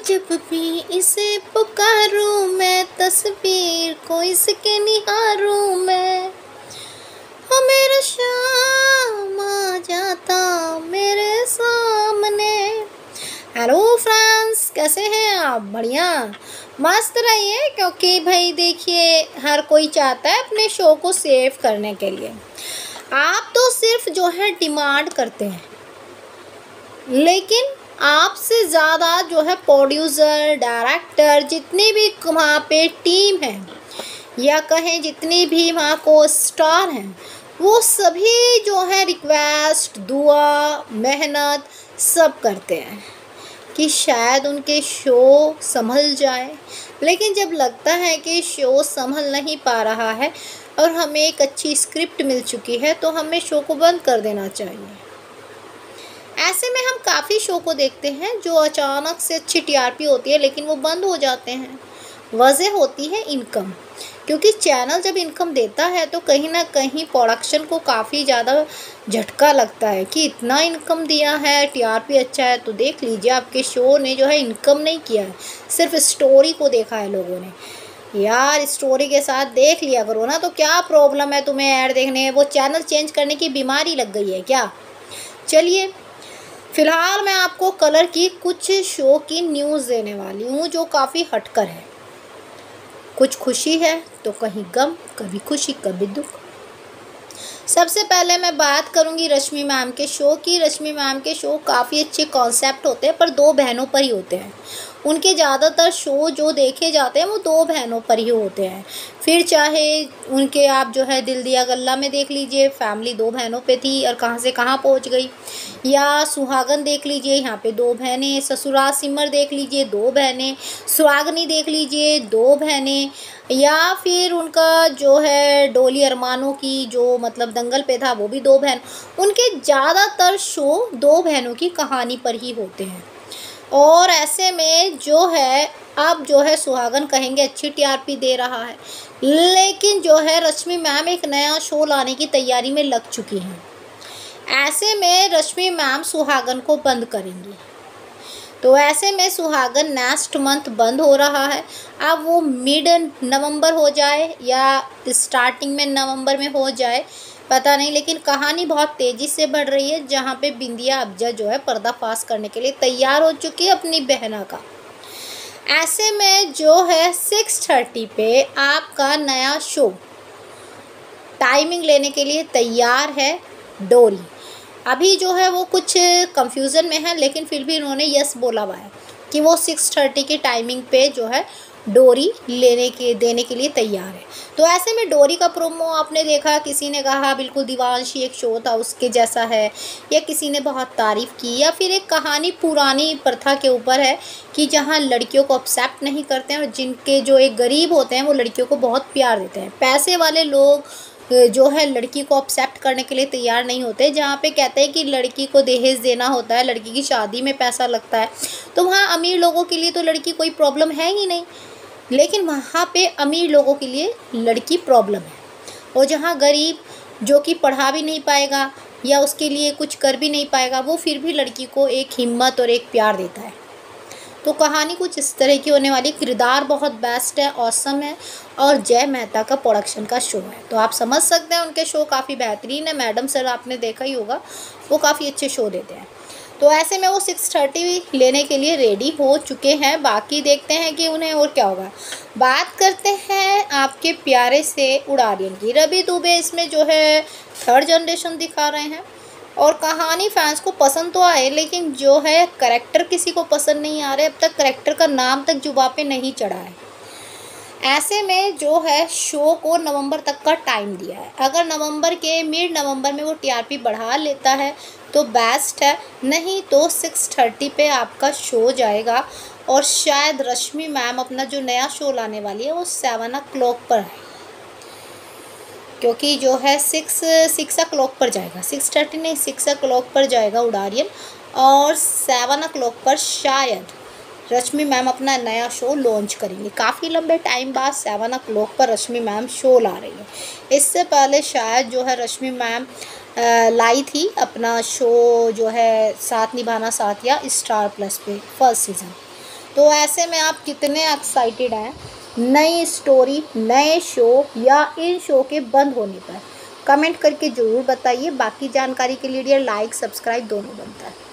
जब भी इसे पुकारूं मैं, तस्वीर को इसके निहारूं मैं, हो मेरा शाम आ जाता मेरे सामने। हेलो फ्रेंड्स, कैसे हैं आप? बढ़िया मस्त रहिए, क्योंकि भाई देखिए हर कोई चाहता है अपने शो को सेव करने के लिए। आप तो सिर्फ जो है डिमांड करते हैं, लेकिन आपसे ज़्यादा जो है प्रोड्यूसर, डायरेक्टर, जितनी भी वहाँ पे टीम है या कहें जितनी भी वहाँ को स्टार हैं, वो सभी जो है रिक्वेस्ट, दुआ, मेहनत सब करते हैं कि शायद उनके शो संभल जाए। लेकिन जब लगता है कि शो संभल नहीं पा रहा है और हमें एक अच्छी स्क्रिप्ट मिल चुकी है, तो हमें शो को बंद कर देना चाहिए। ऐसे में हम काफ़ी शो को देखते हैं जो अचानक से अच्छी टीआरपी होती है लेकिन वो बंद हो जाते हैं। वजह होती है इनकम, क्योंकि चैनल जब इनकम देता है तो कहीं ना कहीं प्रोडक्शन को काफ़ी ज़्यादा झटका लगता है कि इतना इनकम दिया है, टीआरपी अच्छा है, तो देख लीजिए आपके शो ने जो है इनकम नहीं किया है, सिर्फ स्टोरी को देखा है लोगों ने। यार स्टोरी के साथ देख लिया करो ना, तो क्या प्रॉब्लम है तुम्हें ऐड देखने? वो चैनल चेंज करने की बीमारी लग गई है क्या? चलिए, फिलहाल मैं आपको कलर की कुछ शो की न्यूज़ देने वाली हूँ जो काफ़ी हटकर है। कुछ खुशी है तो कहीं गम, कभी खुशी कभी दुख। सबसे पहले मैं बात करूँगी रश्मि मैम के शो की। रश्मि मैम के शो काफ़ी अच्छे कॉन्सेप्ट होते हैं, पर दो बहनों पर ही होते हैं। उनके ज़्यादातर शो जो देखे जाते हैं वो दो बहनों पर ही होते हैं। फिर चाहे उनके आप जो है दिल दिया गल्ला में देख लीजिए, फैमिली दो बहनों पे थी और कहाँ से कहाँ पहुँच गई। या सुहागन देख लीजिए, यहाँ पे दो बहनें। ससुराल सिमर देख लीजिए, दो बहनें। सुहागनी देख लीजिए, दो बहनें। या फिर उनका जो है डोली अरमानों की जो मतलब दंगल पे था, वो भी दो बहन। उनके ज़्यादातर शो दो बहनों की कहानी पर ही होते हैं। और ऐसे में जो है अब जो है सुहागन कहेंगे अच्छी टीआरपी दे रहा है, लेकिन जो है रश्मि मैम एक नया शो लाने की तैयारी में लग चुकी हैं। ऐसे में रश्मि मैम सुहागन को बंद करेंगी, तो ऐसे में सुहागन नेक्स्ट मंथ बंद हो रहा है। अब वो मिड नवंबर हो जाए या स्टार्टिंग में नवंबर में हो जाए पता नहीं, लेकिन कहानी बहुत तेज़ी से बढ़ रही है, जहाँ पे बिंदिया अफजा जो है पर्दाफाश करने के लिए तैयार हो चुकी है अपनी बहना का। ऐसे में जो है 6:30 पे आपका नया शो टाइमिंग लेने के लिए तैयार है डोरी। अभी जो है वो कुछ कंफ्यूजन में है, लेकिन फिर भी उन्होंने यस बोला हुआ है कि वो 6:30 की टाइमिंग पे जो है डोरी देने के लिए तैयार है। तो ऐसे में डोरी का प्रोमो आपने देखा, किसी ने कहा बिल्कुल दीवानशी एक शो था उसके जैसा है, या किसी ने बहुत तारीफ़ की, या फिर एक कहानी पुरानी प्रथा के ऊपर है कि जहाँ लड़कियों को एक्सेप्ट नहीं करते हैं और जिनके जो एक गरीब होते हैं वो लड़कियों को बहुत प्यार देते हैं। पैसे वाले लोग जो है लड़की को एक्सेप्ट करने के लिए तैयार नहीं होते। जहाँ पे कहते हैं कि लड़की को दहेज देना होता है, लड़की की शादी में पैसा लगता है, तो वहाँ अमीर लोगों के लिए तो लड़की कोई प्रॉब्लम है ही नहीं, लेकिन वहाँ पे अमीर लोगों के लिए लड़की प्रॉब्लम है। और जहाँ गरीब जो कि पढ़ा भी नहीं पाएगा या उसके लिए कुछ कर भी नहीं पाएगा, वो फिर भी लड़की को एक हिम्मत और एक प्यार देता है। तो कहानी कुछ इस तरह की होने वाली। किरदार बहुत बेस्ट है, ऑसम है, और जय मेहता का प्रोडक्शन का शो है, तो आप समझ सकते हैं उनके शो काफ़ी बेहतरीन है। मैडम सर आपने देखा ही होगा, वो काफ़ी अच्छे शो देते हैं। तो ऐसे में वो 6:30 लेने के लिए रेडी हो चुके हैं। बाकी देखते हैं कि उन्हें और क्या होगा। बात करते हैं आपके प्यारे से उड़ारियन की। रवि दुबे इसमें जो है थर्ड जनरेशन दिखा रहे हैं, और कहानी फैंस को पसंद तो आए, लेकिन जो है करैक्टर किसी को पसंद नहीं आ रहे। अब तक करैक्टर का नाम तक जुबां पे नहीं चढ़ा है। ऐसे में जो है शो को नवंबर तक का टाइम दिया है। अगर नवंबर के मिड नवंबर में वो टीआरपी बढ़ा लेता है तो बेस्ट है, नहीं तो 6:30 पे आपका शो जाएगा। और शायद रश्मि मैम अपना जो नया शो लाने वाली है वो 7 o'clock पर है, क्योंकि जो है 6 o'clock पर जाएगा। 6:30 नहीं, 6 o'clock पर जाएगा उड़ारियन, और 7 o'clock पर शायद रश्मि मैम अपना नया शो लॉन्च करेंगे। काफ़ी लंबे टाइम बाद 7 o'clock पर रश्मि मैम शो ला रही है। इससे पहले शायद जो है रश्मि मैम लाई थी अपना शो जो है साथ निभाना साथिया स्टार प्लस पे फर्स्ट सीज़न। तो ऐसे में आप कितने एक्साइटेड हैं नई स्टोरी, नए शो या इन शो के बंद होने पर? कमेंट करके ज़रूर बताइए। बाकी जानकारी के लिए लाइक सब्सक्राइब दोनों बनता है।